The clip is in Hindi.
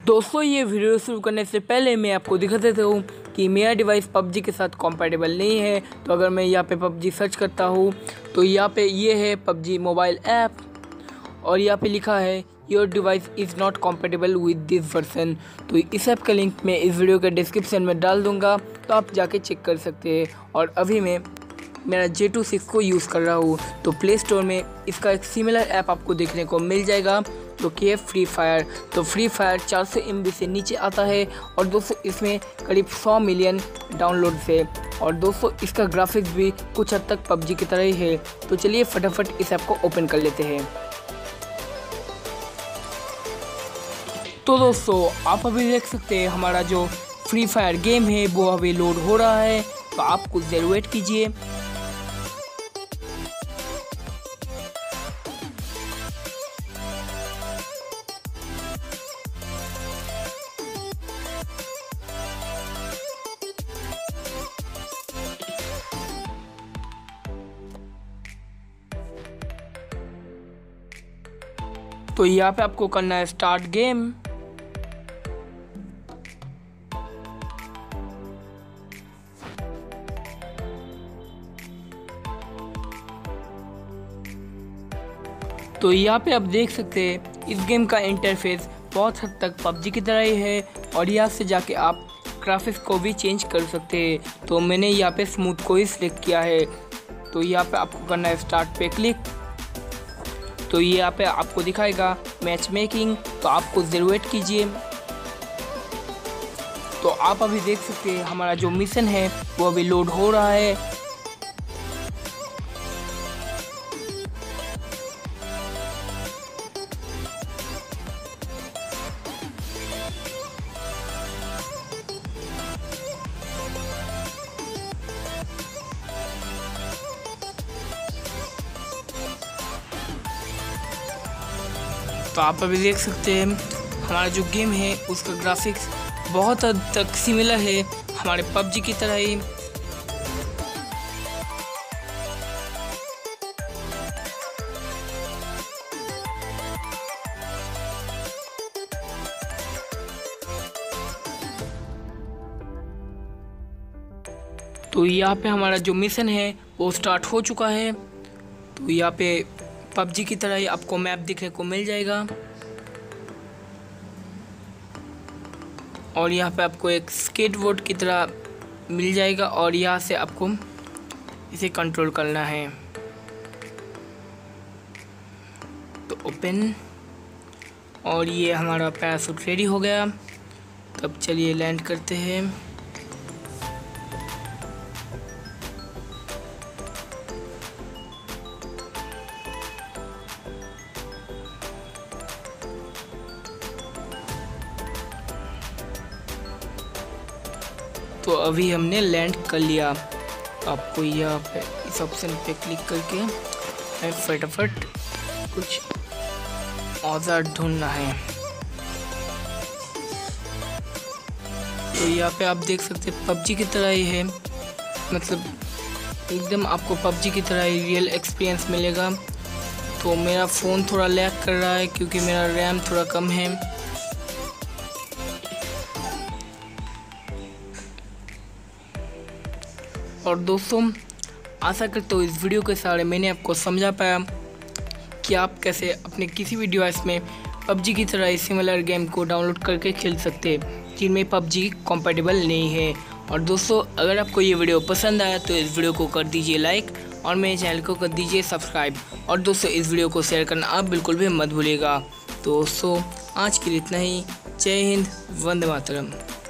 दोस्तों ये वीडियो शुरू करने से पहले मैं आपको दिखा देता हूँ कि मेरा डिवाइस PUBG के साथ कंपैटिबल नहीं है। तो अगर मैं यहाँ पे PUBG सर्च करता हूँ तो यहाँ पे ये है PUBG मोबाइल ऐप और यहाँ पे लिखा है your device is not compatible with this version. तो इस ऐप का लिंक मैं इस वीडियो के डिस्क्रिप्शन में डाल दूँगा, तो आप जाके चेक कर सकते हैं। और अभी मैं मेरा J26 को यूज़ कर रहा हूँ, तो प्ले स्टोर में इसका एक सिमिलर ऐप आपको देखने को मिल जाएगा जो कि है फ्री फायर। तो फ्री फायर 400 MB से नीचे आता है और दोस्तों इसमें करीब 100 मिलियन डाउनलोड है। और दोस्तों इसका ग्राफिक्स भी कुछ हद तक PUBG की तरह ही है। तो चलिए फटाफट इस ऐप को ओपन कर लेते हैं। तो दोस्तों आप अभी देख सकते हैं हमारा जो फ्री फायर गेम है वो अभी लोड हो रहा है, तो आप कुछ देर वेट कीजिए। तो यहाँ पे आपको करना है स्टार्ट गेम। तो यहाँ पे आप देख सकते हैं इस गेम का इंटरफेस बहुत हद तक PUBG की तरह ही है और यहाँ से जाके आप ग्राफिक्स को भी चेंज कर सकते हैं। तो मैंने यहाँ पे स्मूथ को ही सिलेक्ट किया है। तो यहाँ पे आपको करना है स्टार्ट पे क्लिक। तो ये यहाँ पे आपको दिखाएगा मैच मेकिंग, तो आप कुछ देर वेट कीजिए। तो आप अभी देख सकते हैं हमारा जो मिशन है वो अभी लोड हो रहा है। तो आप अभी देख सकते हैं हमारा जो गेम है उसका ग्राफिक्स बहुत हद तक सिमिलर है हमारे PUBG की तरह ही। तो यहाँ पे हमारा जो मिशन है वो स्टार्ट हो चुका है। तो यहाँ पे PUBG की तरह ही आपको मैप दिखने को मिल जाएगा और यहाँ पे आपको एक स्केटबोर्ड की तरह मिल जाएगा और यहाँ से आपको इसे कंट्रोल करना है। तो ओपन, और ये हमारा पैराशूट रेडी हो गया। तब चलिए लैंड करते हैं। तो अभी हमने लैंड कर लिया। आपको यहाँ पे इस ऑप्शन पे क्लिक करके फटाफट कुछ औजार ढूंढना है। तो यहाँ पे आप देख सकते हैं PUBG की तरह ही है, मतलब एकदम आपको PUBG की तरह ही रियल एक्सपीरियंस मिलेगा। तो मेरा फ़ोन थोड़ा लैग कर रहा है क्योंकि मेरा रैम थोड़ा कम है। और दोस्तों आशा करता हूँ इस वीडियो के सहारे मैंने आपको समझा पाया कि आप कैसे अपने किसी भी डिवाइस में PUBG की तरह सिमिलर गेम को डाउनलोड करके खेल सकते हैं जिनमें PUBG कंपैटिबल नहीं है। और दोस्तों अगर आपको ये वीडियो पसंद आया तो इस वीडियो को कर दीजिए लाइक और मेरे चैनल को कर दीजिए सब्सक्राइब। और दोस्तों इस वीडियो को शेयर करना आप बिल्कुल भी मत भूलिएगा। दोस्तों आज के लिए इतना ही। जय हिंद, वंदे मातरम।